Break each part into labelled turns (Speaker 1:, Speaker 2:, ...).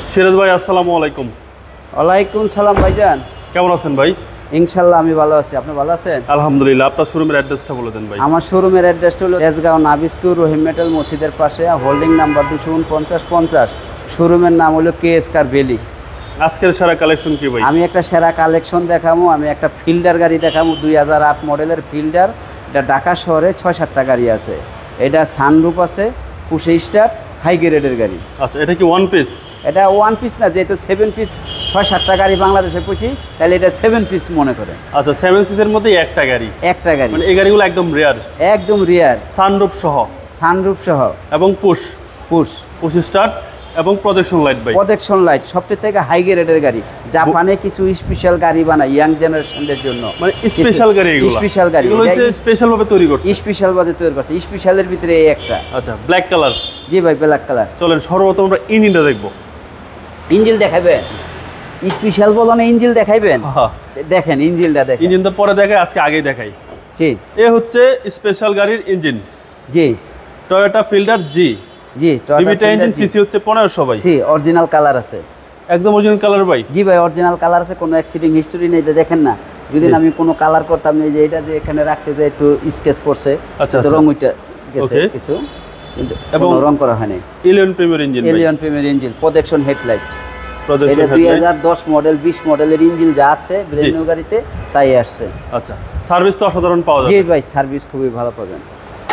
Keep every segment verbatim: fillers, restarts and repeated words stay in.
Speaker 1: সিরাজ ভাই আসসালামু আলাইকুম।
Speaker 2: ওয়ালাইকুম সালাম ভাইজান,
Speaker 1: কেমন আছেন ভাই?
Speaker 2: ইনশাল্লাহ আমি ভালো আছি, আপনি ভালো আছেন?
Speaker 1: আলহামদুলিল্লাহ। আপনার শোরুমের অ্যাড্রেসটা বলে দেন ভাই।
Speaker 2: আমার শোরুমের অ্যাড্রেসটা হলো তেজগাঁও নাবিস্কুর রহিম মেটাল মসজিদের পাশে, হোল্ডিং নাম্বার দুশো উনপঞ্চাশ পঞ্চাশ। শোরুমের নাম হলো কে এস কার ভ্যালি।
Speaker 1: আজকের সেরা কালেকশন কি ভাই?
Speaker 2: আমি একটা সেরা কালেকশন দেখাবো, আমি একটা ফিল্ডার গাড়ি দেখাবো, দুই হাজার আট মডেলের ফিল্ডার। এটা ঢাকা শহরে ছয় সাতটা গাড়ি আছে। এটা সানরুফ আছে, পুশে স্টার্ট, হাই গ্রেডের গাড়ি।
Speaker 1: আচ্ছা, এটা কি ওয়ান পিস?
Speaker 2: এটা ওয়ান পিস না, যেহেতু সেভেন পিস ছয় সাতটা গাড়ি বাংলাদেশে পুছি, তাহলে এটা সেভেন পিস মনে করে।
Speaker 1: আচ্ছা, সেভেন সিসের মধ্যে একটা গাড়ি,
Speaker 2: একটা গাড়ি
Speaker 1: মানে এই গাড়িগুলো একদম রেয়ার,
Speaker 2: একদম রিয়ার,
Speaker 1: সানরুফ সহ
Speaker 2: সানরুফ সহ
Speaker 1: এবং পুশ
Speaker 2: পুশ
Speaker 1: পুশ স্টার্ট এবং প্রজেকশন লাইট ভাই।
Speaker 2: প্রজেকশন লাইট সবচেয়ে থেকে হাই গ্রেডের গাড়ি। জাপানে কিছু স্পেশাল গাড়ি বানায় ইয়াং জেনারেশনদের জন্য,
Speaker 1: মানে স্পেশাল গাড়ি, এগুলো
Speaker 2: স্পেশাল গাড়ি,
Speaker 1: এগুলো হচ্ছে স্পেশাল ভাবে তৈরি করছে,
Speaker 2: স্পেশাল ভাবে তৈরি করছে। স্পেশালের ভিতরে এই একটা।
Speaker 1: আচ্ছা, ব্ল্যাক কালার।
Speaker 2: জি ভাই, ব্ল্যাক কালার।
Speaker 1: চলেন সর্বপ্রথম আমরা ইঞ্জিনটা দেখবো।
Speaker 2: ইঞ্জিন দেখাবেন? স্পেশাল বলো না, ইঞ্জিন দেখাইবেন?
Speaker 1: হ্যাঁ,
Speaker 2: দেখেন ইঞ্জিনটা দেখেন।
Speaker 1: ইঞ্জিন তো পরে দেখাই, আজকে আগেই দেখাই।
Speaker 2: জি,
Speaker 1: এ হচ্ছে স্পেশাল গাড়ির engine,
Speaker 2: G
Speaker 1: Toyota Fielder G.
Speaker 2: G,
Speaker 1: limited engine, CC হচ্ছে পনেরোশো ভাই।
Speaker 2: জি, অরিজিনাল কালার আছে,
Speaker 1: একদম অরিজিনাল কালার ভাই।
Speaker 2: জি ভাই, অরিজিনাল কালার আছে, কোনো অ্যাক্সিডেন্ট হিস্টোরি নেই। দেখেন না, যদি আমি কোনো কালার করতাম, এই যে এটা যে এখানে রাখতে যে একটু স্কেচ পড়ছে,
Speaker 1: আচ্ছা,
Speaker 2: রং উইটা গেছে কিছু, কিন্তু এবং রং করা হয়নি।
Speaker 1: Allion premier engine,
Speaker 2: Allion premier engine, projection headlight.
Speaker 1: Projection
Speaker 2: এটা দুই হাজার দশ মডেল, বিশ মডেলের ইঞ্জিন যা আছে ব্র্যান্ড নিউ গাড়িতে তাই আসছে।
Speaker 1: আচ্ছা, সার্ভিস তো অসাধারণ পাওয়া যায়।
Speaker 2: জি ভাই, সার্ভিস খুবই ভালো পাবেন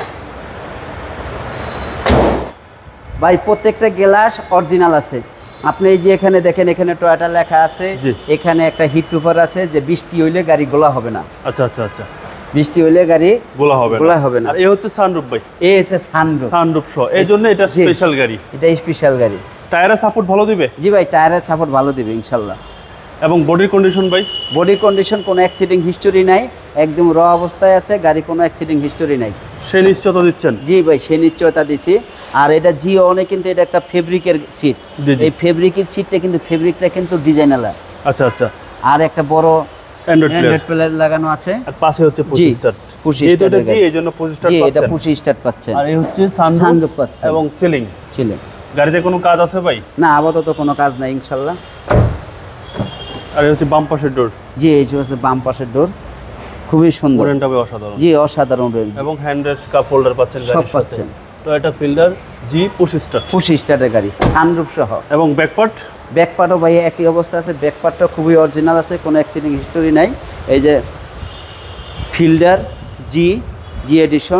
Speaker 2: ভাই। প্রত্যেকটা গ্লাস অরিজিনাল আছে। আপনি এই যে এখানে দেখেন, এখানে টয়োটা লেখা আছে, এখানে একটা হিট পেপার আছে যে বৃষ্টি হইলে গাড়ি গোলা হবে না।
Speaker 1: আচ্ছা আচ্ছা আচ্ছা,
Speaker 2: বৃষ্টি হইলে গাড়ি
Speaker 1: গোলা হবে না,
Speaker 2: গোলা হবে না।
Speaker 1: আর এই হচ্ছে সানরুফ ভাই,
Speaker 2: এই হচ্ছে সানরুফ,
Speaker 1: সানরুফ সহ, এই জন্য এটা স্পেশাল গাড়ি।
Speaker 2: এটা স্পেশাল গাড়ি।
Speaker 1: টায়ারের সাপোর্ট ভালো দিবে?
Speaker 2: জি ভাই, টায়ারের সাপোর্ট ভালো দিবে ইনশাল্লাহ।
Speaker 1: এবং বডির কন্ডিশন ভাই?
Speaker 2: বডির কন্ডিশন কোনো অ্যাক্সিডেন্ট হিস্টোরি নাই, একদম র অবস্থায় আছে গাড়ি, কোনো অ্যাক্সিডেন্ট হিস্টোরি নাই।
Speaker 1: সেই নিশ্চয়তা দিচ্ছেন?
Speaker 2: জি ভাই, সেই নিশ্চয়তা দিছি। আর এটা জিও অনেক, কিন্তু এটা একটা ফেব্রিকের সিট। এই ফেব্রিকের সিটটা কিন্তু, ফেব্রিকটা কিন্তু ডিজাইনার।
Speaker 1: আচ্ছা আচ্ছা।
Speaker 2: আর একটা বড়
Speaker 1: অ্যান্ড্রয়েড
Speaker 2: প্লেয়ার লাগানো আছে,
Speaker 1: আর পাশে হচ্ছে পুশ স্টার্ট।
Speaker 2: পুশ
Speaker 1: স্টার্ট, এটা জি, এই জন্য পুশ স্টার্ট পাচ্ছেন।
Speaker 2: এটা পুশ স্টার্ট পাচ্ছেন।
Speaker 1: আর এই হচ্ছে সানরুফ
Speaker 2: পাচ্ছেন
Speaker 1: এবং সিলিং।
Speaker 2: সিলিং।
Speaker 1: গাড়িতে কোনো কাজ আছে ভাই?
Speaker 2: না, আপাতত কোনো কাজ নাই ইনশাআল্লাহ।
Speaker 1: আর এই হচ্ছে বাম পাশের ডোর।
Speaker 2: জি, এই হচ্ছে বাম পাশের ডোর, খুবই সুন্দর,
Speaker 1: রেনটা ভাই অসাধারণ।
Speaker 2: জি, অসাধারণ রেঞ্জ।
Speaker 1: এবং হ্যান্ড রেস্ট, কাপ হোল্ডার পাচ্ছেন,
Speaker 2: সব পাচ্ছেন।
Speaker 1: তো এটা Fielder G, push start,
Speaker 2: push স্টার্টের গাড়ি, সানরুফ সহ।
Speaker 1: এবং ব্যাকপার্ট?
Speaker 2: ব্যাকপার্টও ভাই একই অবস্থা আছে, ব্যাকপার্টটা খুবই অরিজিনাল আছে, কোনো অ্যাক্সিডেন্ট হিস্টোরি নাই। এই যে ফিল্ডার জি, জি এডিশন।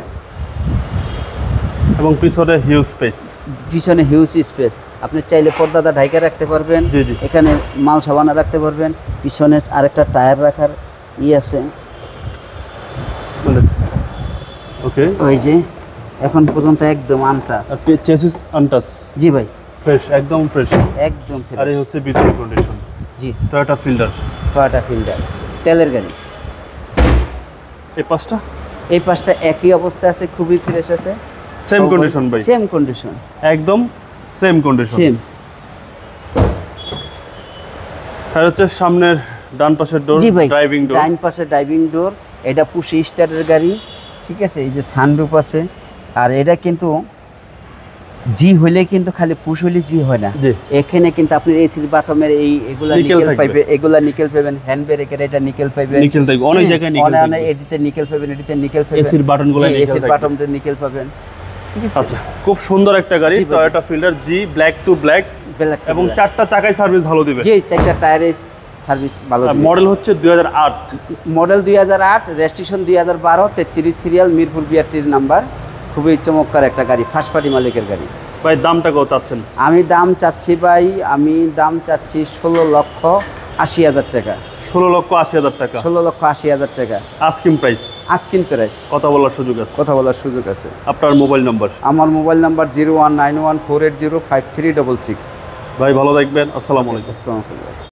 Speaker 1: এবং পিছনে হিউজ স্পেস,
Speaker 2: পিছনে হিউজ স্পেস, আপনি চাইলে পর্দাটা ঢাইকা রাখতে পারবেন।
Speaker 1: জি জি,
Speaker 2: এখানে মাল সাবানা রাখতে পারবেন। পিছনে আরেকটা টায়ার রাখার ই আছে।
Speaker 1: ওকে,
Speaker 2: ওই যে এখন পর্যন্ত একদম আনটাচ,
Speaker 1: চেসিস আনটাচ।
Speaker 2: জি ভাই,
Speaker 1: ফ্রেশ, একদম ফ্রেশ,
Speaker 2: একদম ফ্রেশ।
Speaker 1: আর এই হচ্ছে ভিতরের কন্ডিশন।
Speaker 2: জি,
Speaker 1: টয়োটা ফিল্ডার,
Speaker 2: টয়োটা ফিল্ডার তেলের গাড়ি।
Speaker 1: এই পাঁচটা,
Speaker 2: এই পাঁচটা একই অবস্থায় আছে, খুবই ফ্রেশ আছে।
Speaker 1: সেম কন্ডিশন ভাই?
Speaker 2: সেম কন্ডিশন,
Speaker 1: একদম সেম কন্ডিশন।
Speaker 2: সেম।
Speaker 1: আর হচ্ছে সামনের ডান পাশের ডোর, ড্রাইভিং ডোর।
Speaker 2: ডান পাশে ড্রাইভিং ডোর। এটা পুশ স্টার্টের গাড়ি, ঠিক আছে। এই যে সানরুফ আছে। আর এটা কিন্তু জি হইলে কিন্তু খালি পুশ হইলে জি হয় না, এখানে কিন্তু আপনি এসির বাটমের এই এগুলা নিকেল পাইবে, এগুলা নিকেল পাবেন। হ্যান্ড ব্রেকের এটা নিকেল পাইবেন,
Speaker 1: নিকেল থাকবে অনেক জায়গায়, নিকেল থাকবে।
Speaker 2: এডিতে নিকেল পাবেন, এডিতে নিকেল পাইবেন।
Speaker 1: এসির বাটনগুলো নিকেল থাকবে,
Speaker 2: এসির বাটনতে নিকেল পাবেন, ঠিক আছে।
Speaker 1: আচ্ছা, খুব সুন্দর একটা গাড়ি, Toyota Fielder G, black to black. এবং চারটা চাকায় সার্ভিস ভালো দিবে?
Speaker 2: জি, চারটা টায়ারে সার্ভিস ভালো দিবে।
Speaker 1: মডেল হচ্ছে দুই হাজার আট
Speaker 2: মডেল, দুই হাজার আট, রেজিস্ট্রেশন দুই হাজার বারো, তেত্রিশ সিরিয়াল, মিরপুর বিআরটির নাম্বার। খুবই চমৎকার একটা গাড়ি, ফার্স্ট পার্টি মালিকের গাড়ি।
Speaker 1: ভাই দামটা কত চাচ্ছেন?
Speaker 2: আমি দাম চাচ্ছি ভাই, আমি দাম চাচ্ছি ষোলো লক্ষ আশি হাজার টাকা।
Speaker 1: ষোলো লক্ষ আশি হাজার টাকা?
Speaker 2: ষোলো লক্ষ আশি হাজার টাকা
Speaker 1: আস্কিং প্রাইস?
Speaker 2: Asking price.
Speaker 1: কথা বলার সুযোগ আছে?
Speaker 2: কথা বলার সুযোগ আছে।
Speaker 1: আপনার মোবাইল নাম্বার?
Speaker 2: আমার mobile number zero one nine one four eight zero five three double six.
Speaker 1: ভাই ভালো থাকবেন, আসসালামু আলাইকুম।
Speaker 2: আসসালামু আলাইকুম।